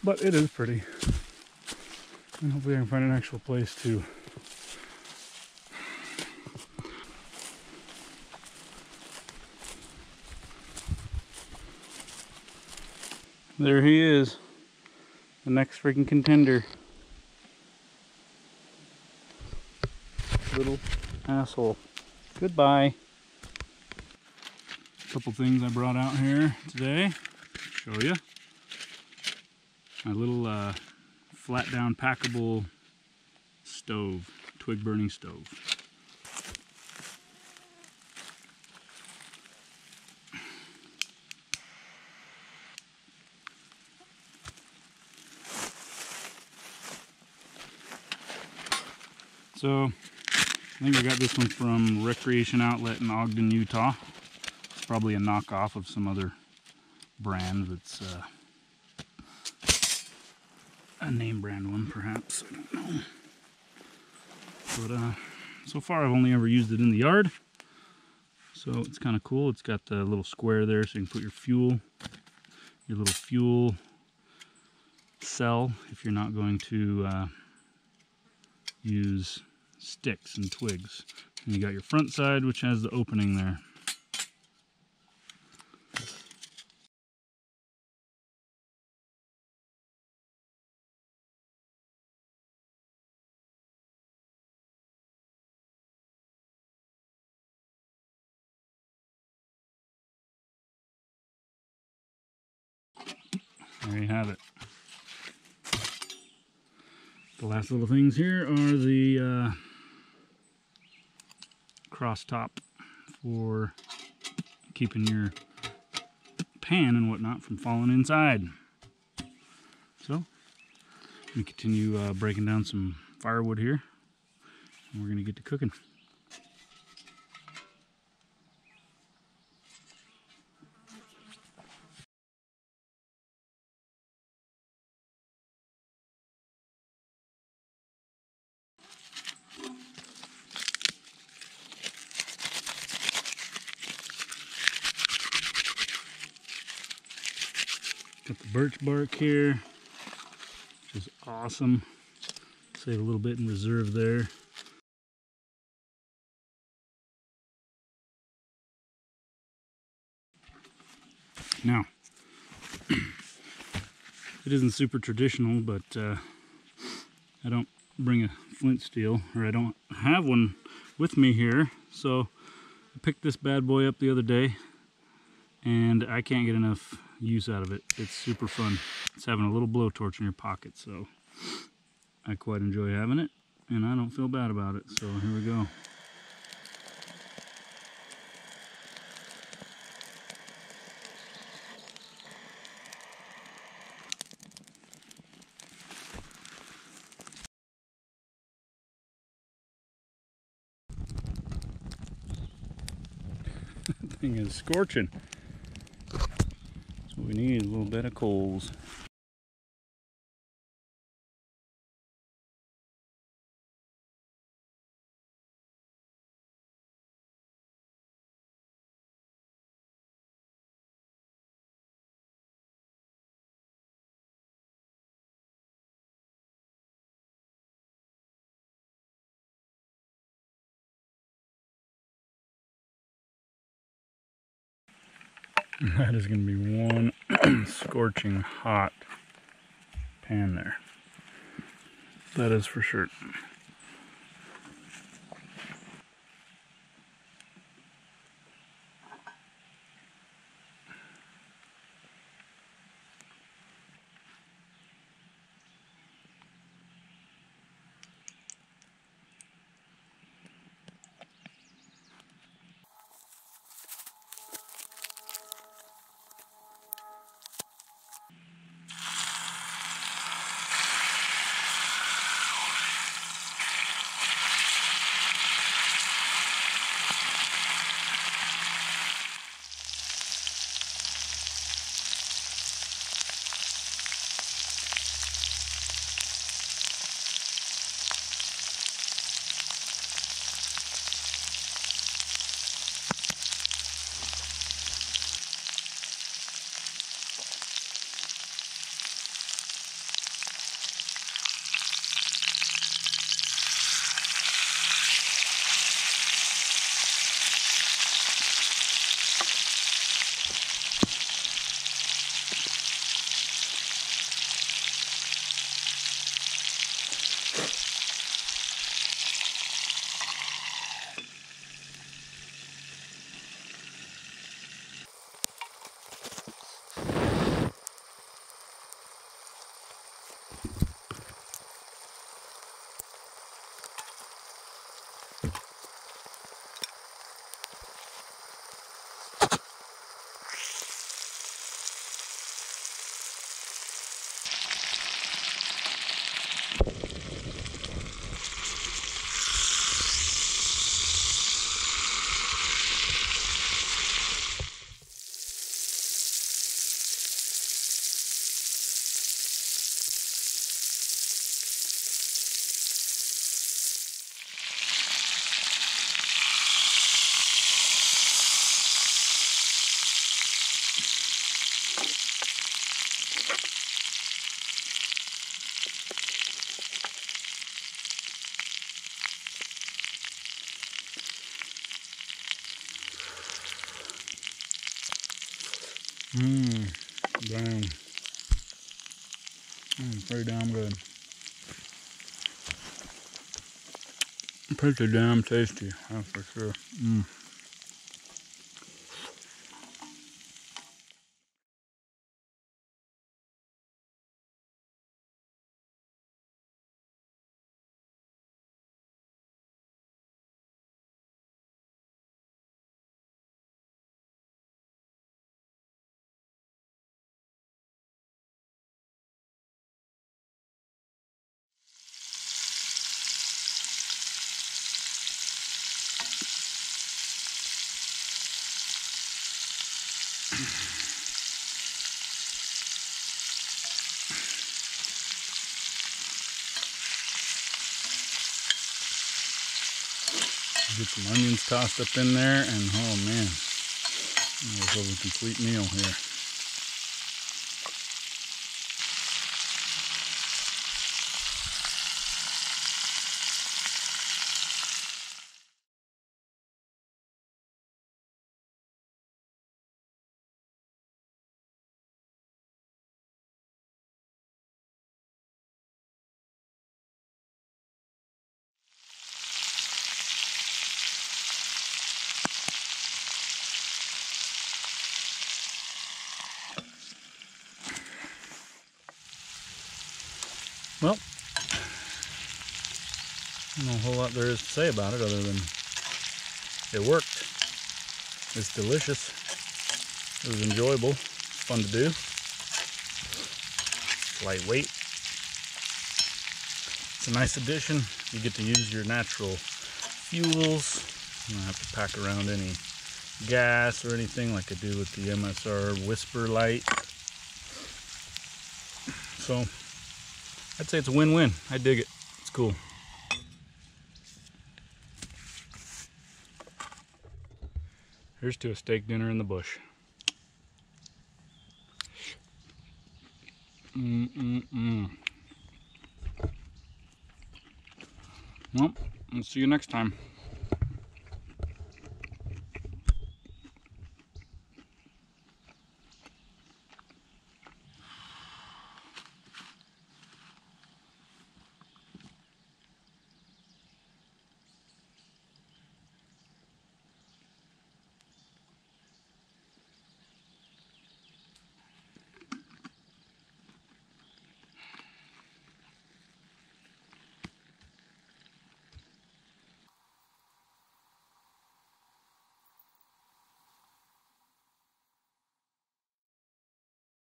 but it is pretty. And hopefully I can find an actual place to there he is, the next freaking contender. Little asshole. Goodbye. Couple things I brought out here today. Show you. My little flat down packable stove, twig burning stove. So I think I got this one from Recreation Outlet in Ogden, Utah. It's probably a knockoff of some other brand that's a name brand one, perhaps. I don't know. But so far I've only ever used it in the yard. So it's kind of cool. It's got the little square there so you can put your little fuel cell if you're not going to use sticks and twigs. And you got your front side, which has the opening there. There you have it. The last little things here are the cross top for keeping your pan and whatnot from falling inside. So we continue breaking down some firewood here, and we're gonna get to cooking. Got the birch bark here, which is awesome. Save a little bit in reserve there. Now, it isn't super traditional, but I don't bring a flint steel, or I don't have one with me here. So I picked this bad boy up the other day, and I can't get enough use out of it. It's super fun. It's having a little blowtorch in your pocket, so I quite enjoy having it, and I don't feel bad about it. So here we go. That thing is scorching. So we need a little bit of coals. That is going to be one scorching hot pan there. That is for sure. Damn. Pretty damn good. Pretty damn tasty, that's for sure. Get some onions tossed up in there, and oh man, we'll have a complete meal here. Well, not a whole lot there is to say about it other than it worked. It's delicious. It was enjoyable. It's fun to do. It's lightweight. It's a nice addition. You get to use your natural fuels. You don't have to pack around any gas or anything like I do with the MSR Whisper Light. So I'd say it's a win-win. I dig it. It's cool. Here's to a steak dinner in the bush. Well, I'll see you next time.